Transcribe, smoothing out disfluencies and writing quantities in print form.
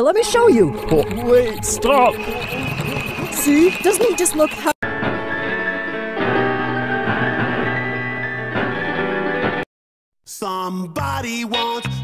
let me show you. Oh, wait, stop! See? Doesn't he just look how... Somebody once